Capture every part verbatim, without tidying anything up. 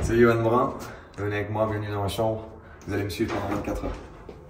C'est Yohan Brun, venez avec moi, bienvenue dans ma chambre, vous allez me suivre pendant vingt-quatre heures.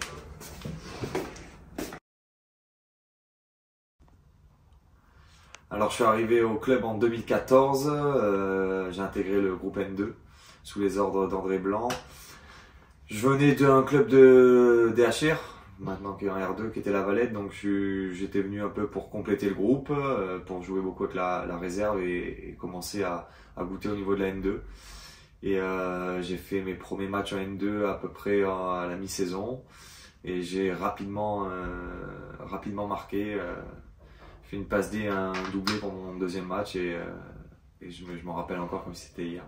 Alors je suis arrivé au club en deux mille quatorze, euh, j'ai intégré le groupe N deux sous les ordres d'André Blanc. Je venais d'un club de D H R, maintenant qui est en R deux, qui était la Valette, donc j'étais venu un peu pour compléter le groupe, euh, pour jouer beaucoup avec la, la réserve et, et commencer à, à goûter au niveau de la N deux. Et euh, j'ai fait mes premiers matchs en N deux à peu près à la mi-saison et j'ai rapidement, euh, rapidement marqué, euh, fait une passe D, un doublé pour mon deuxième match et, euh, et je m'en rappelle encore comme si c'était hier.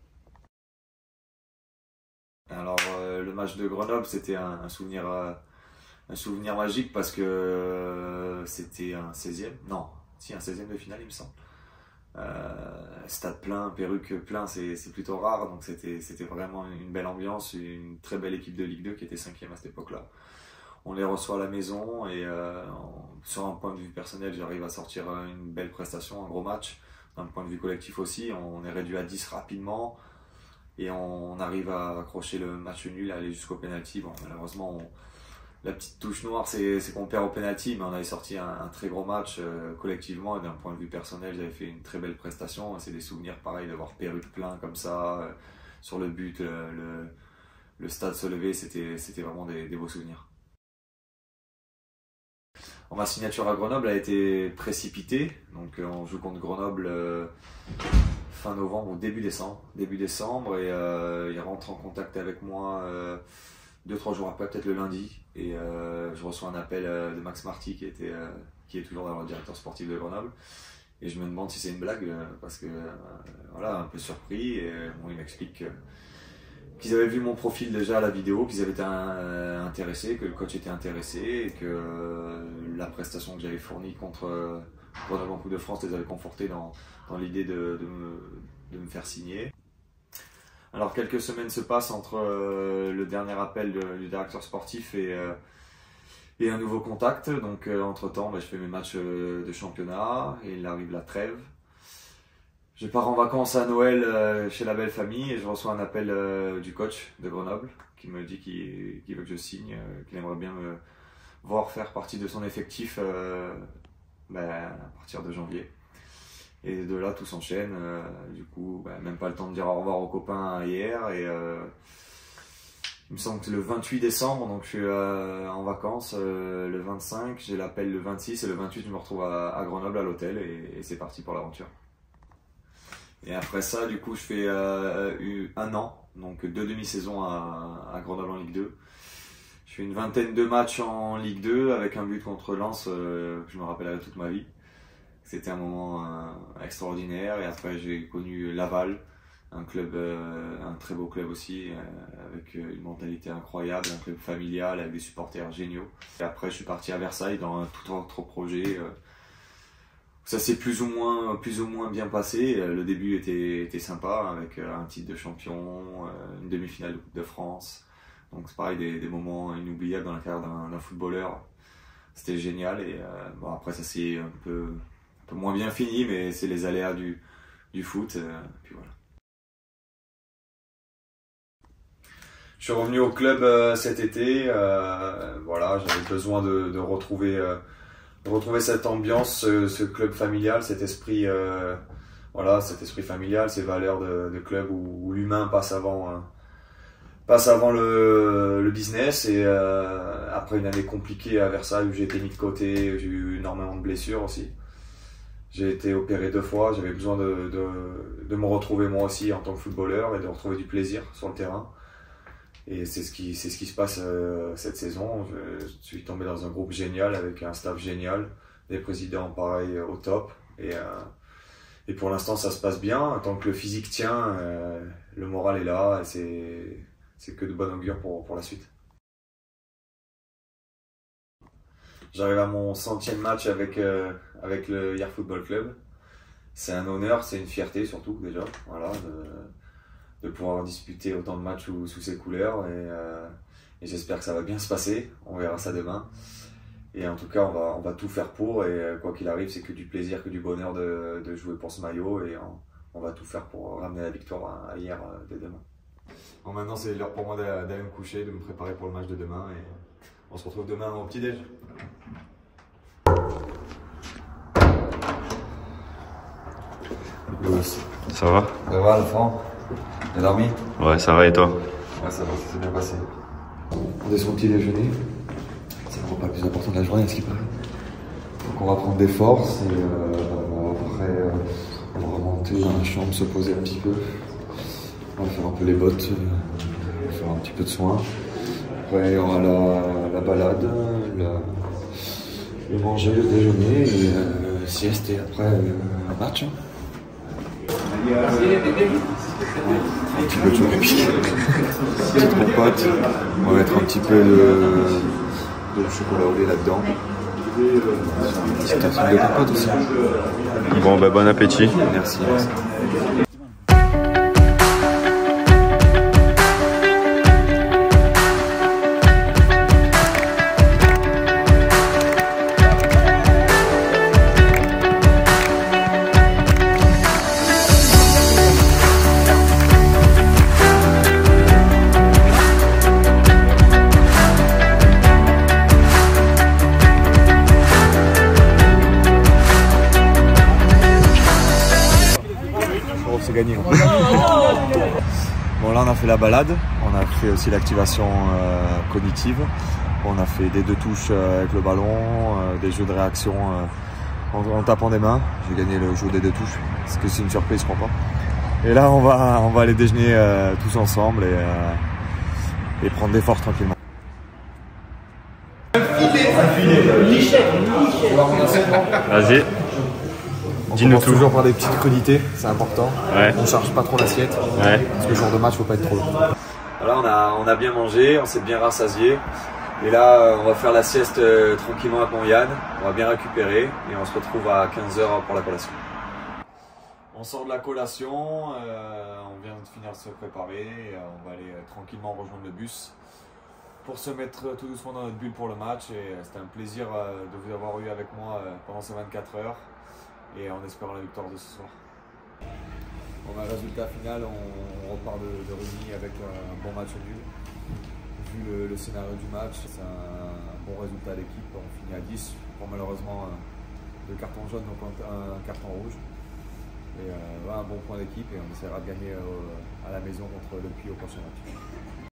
Alors euh, le match de Grenoble, c'était un, un souvenir euh, un souvenir magique parce que euh, c'était un seizième, non, si un seizième de finale il me semble. Euh, stade plein, perruque plein, c'est plutôt rare, donc c'était vraiment une belle ambiance, une très belle équipe de Ligue deux qui était cinquième à cette époque-là. On les reçoit à la maison et euh, en, sur un point de vue personnel, j'arrive à sortir une belle prestation, un gros match. D'un point de vue collectif aussi, on est réduit à dix rapidement et on arrive à accrocher le match nul, à aller jusqu'au penalty. Bon, malheureusement, on, la petite touche noire, c'est qu'on perd au penalty, mais on avait sorti un, un très gros match euh, collectivement et d'un point de vue personnel, j'avais fait une très belle prestation. C'est des souvenirs pareils d'avoir perruque plein comme ça, euh, sur le but, le, le, le stade se lever, c'était vraiment des, des beaux souvenirs. Bon, ma signature à Grenoble a été précipitée, donc euh, on joue contre Grenoble euh, fin novembre ou début décembre, début décembre et euh, il rentre en contact avec moi euh, deux trois jours après, peut-être le lundi, et euh, je reçois un appel euh, de Max Marty qui, était, euh, qui est toujours dans le directeur sportif de Grenoble, et je me demande si c'est une blague, euh, parce que euh, voilà, un peu surpris, et bon, il m'explique qu'ils avaient vu mon profil déjà à la vidéo, qu'ils avaient été euh, intéressés, que le coach était intéressé, et que euh, la prestation que j'avais fournie contre euh, Grenoble en Coupe de France les avait confortés dans, dans l'idée de, de, me, de me faire signer. Alors quelques semaines se passent entre euh, le dernier appel de, du directeur sportif et, euh, et un nouveau contact. Donc euh, entre temps, bah, je fais mes matchs euh, de championnat et il arrive la trêve. Je pars en vacances à Noël euh, chez la belle famille et je reçois un appel euh, du coach de Grenoble qui me dit qu'il qu'il veut que je signe, euh, qu'il aimerait bien me voir faire partie de son effectif euh, bah, à partir de janvier. Et de là, tout s'enchaîne. Euh, du coup, bah, même pas le temps de dire au revoir aux copains hier. Et euh, il me semble que le vingt-huit décembre, donc je suis euh, en vacances. Euh, le vingt-cinq, j'ai l'appel le vingt-six et le vingt-huit, je me retrouve à, à Grenoble à l'hôtel et, et c'est parti pour l'aventure. Et après ça, du coup, je fais euh, un an, donc deux demi-saisons à, à Grenoble en Ligue deux. Je fais une vingtaine de matchs en Ligue deux avec un but contre Lens euh, que je me rappellerai toute ma vie. C'était un moment euh, extraordinaire et après j'ai connu Laval, un club, euh, un très beau club aussi, euh, avec une mentalité incroyable, un club familial avec des supporters géniaux. Et après je suis parti à Versailles dans un tout autre projet. Euh, ça s'est plus ou moins, plus ou moins bien passé. Le début était, était sympa avec un titre de champion, une demi-finale de Coupe de France. Donc c'est pareil, des, des moments inoubliables dans la carrière d'un footballeur. C'était génial et euh, bon après ça s'est un peu un peu moins bien fini, mais c'est les aléas du, du foot. Euh, puis voilà. Je suis revenu au club euh, cet été. Euh, voilà, j'avais besoin de, de retrouver, euh, de retrouver cette ambiance, ce, ce club familial, cet esprit, euh, voilà, cet esprit familial, ces valeurs de, de club où, où l'humain passe avant, euh, passe avant le, le business. Et euh, après une année compliquée à Versailles où j'ai été mis de côté, j'ai eu énormément de blessures aussi. J'ai été opéré deux fois, j'avais besoin de, de, de me retrouver moi aussi en tant que footballeur et de retrouver du plaisir sur le terrain. Et c'est ce qui, c'est ce qui se passe euh, cette saison. Je, je suis tombé dans un groupe génial avec un staff génial, des présidents pareil au top. Et, euh, et pour l'instant ça se passe bien, tant que le physique tient, euh, le moral est là, c'est que de bon augure pour, pour la suite. J'arrive à mon centième match avec, euh, avec le Hyères Football Club. C'est un honneur, c'est une fierté surtout déjà, voilà, de, de pouvoir disputer autant de matchs sous, sous ces couleurs. Et, euh, et j'espère que ça va bien se passer, on verra ça demain. Et en tout cas, on va, on va tout faire pour, et quoi qu'il arrive, c'est que du plaisir, que du bonheur de, de jouer pour ce maillot. Et on, on va tout faire pour ramener la victoire à hier euh, dès demain. Bon, maintenant c'est l'heure pour moi d'aller me coucher, de me préparer pour le match de demain et on se retrouve demain au petit-déj. Ça va? Ça va, Alphand? T'as dormi? Ouais, ça va et toi? Ouais, ça va, ça s'est bien passé. On descend au petit déjeuner. C'est le repas le plus important de la journée, à ce qui paraît. Donc on va prendre des forces et euh, après euh, on va remonter dans la chambre, se poser un petit peu. On va faire un peu les bottes, euh, faire un petit peu de soin. Après il y aura la, la balade, la, le manger, le déjeuner et euh, sieste et après euh, un match. Hein. Un petit peu de chocolat, petite compote, on va mettre un petit peu de, de chocolat au lait là-dedans. C'est un truc de compote aussi. Bon, bah, bon appétit. Merci. merci. C'est gagné. Bon là on a fait la balade, on a fait aussi l'activation euh, cognitive, on a fait des deux touches euh, avec le ballon, euh, des jeux de réaction euh, en, en tapant des mains. J'ai gagné le jeu des deux touches, parce que c'est une surprise je crois pas. Et là on va, on va aller déjeuner euh, tous ensemble et, euh, et prendre des forces tranquillement. Vas-y. On commence toujours par des petites crudités, c'est important. Ouais. On charge pas trop l'assiette, ouais. Parce que le jour de match, faut pas être trop long. Voilà, on a, on a bien mangé, on s'est bien rassasié. Et là, on va faire la sieste euh, tranquillement à Pont-Yann. On va bien récupérer et on se retrouve à quinze heures pour la collation. On sort de la collation, euh, on vient de finir de se préparer. Et, euh, on va aller euh, tranquillement rejoindre le bus pour se mettre euh, tout doucement dans notre bulle pour le match. Et euh, c'était un plaisir euh, de vous avoir eu avec moi euh, pendant ces vingt-quatre heures. Et en espérant la victoire de ce soir. Bon, bah, résultat final, on, on repart de, de Rugny avec un bon match nul. Vu le, le scénario du match, c'est un, un bon résultat à l'équipe. On finit à dix, pour malheureusement deux cartons jaunes, donc un, un carton rouge. Et euh, voilà, un bon point d'équipe et on essaiera de gagner euh, à la maison contre le Puy au prochain match.